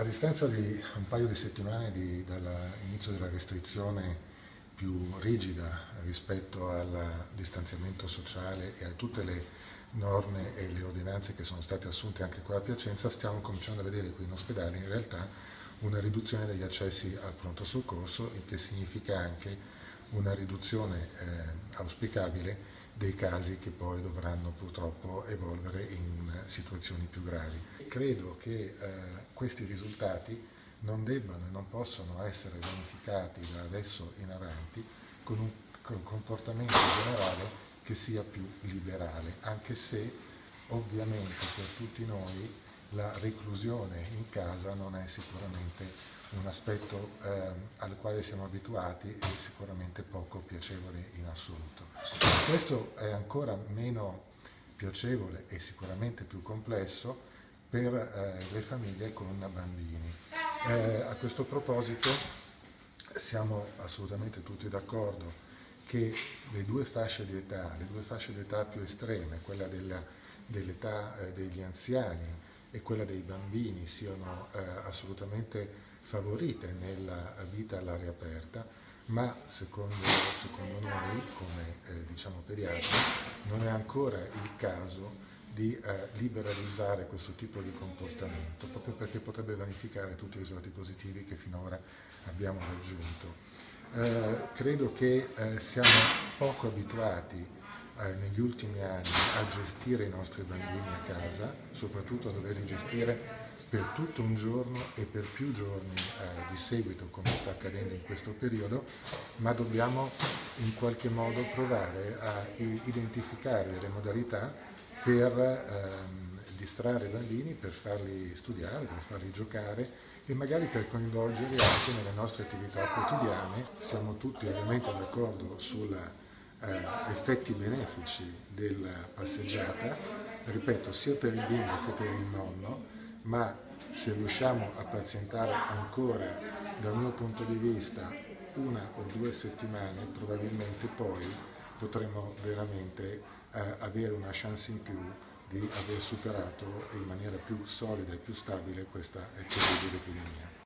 distanza di un paio di settimane dall'inizio della restrizione più rigida rispetto al distanziamento sociale e a tutte le norme e le ordinanze che sono state assunte anche qua a Piacenza, stiamo cominciando a vedere qui in ospedale in realtà una riduzione degli accessi al pronto soccorso, il che significa anche una riduzione auspicabile dei casi che poi dovranno purtroppo evolvere in situazioni più gravi. Credo che questi risultati non debbano e non possono essere vanificati da adesso in avanti con un comportamento generale che sia più liberale, anche se ovviamente per tutti noi la reclusione in casa non è sicuramente un aspetto al quale siamo abituati e sicuramente poco piacevole in assoluto. Questo è ancora meno piacevole e sicuramente più complesso per le famiglie con bambini. A questo proposito siamo assolutamente tutti d'accordo che le due fasce di età più estreme, quella dell'età degli anziani e quella dei bambini, siano assolutamente favorite nella vita all'aria aperta, ma secondo noi, come diciamo pediatri, non è ancora il caso di liberalizzare questo tipo di comportamento, proprio perché potrebbe vanificare tutti i risultati positivi che finora abbiamo raggiunto. Credo che siamo poco abituati negli ultimi anni a gestire i nostri bambini a casa, soprattutto a doverli gestire per tutto un giorno e per più giorni di seguito, come sta accadendo in questo periodo, ma dobbiamo in qualche modo provare a identificare delle modalità per distrarre i bambini, per farli studiare, per farli giocare e magari per coinvolgerli anche nelle nostre attività quotidiane. Siamo tutti ovviamente d'accordo sugli effetti benefici della passeggiata, ripeto, sia per il bimbo che per il nonno, ma se riusciamo a pazientare ancora, dal mio punto di vista, 1 o 2 settimane, probabilmente poi potremo veramente avere una chance in più di aver superato in maniera più solida e più stabile questa terribile epidemia.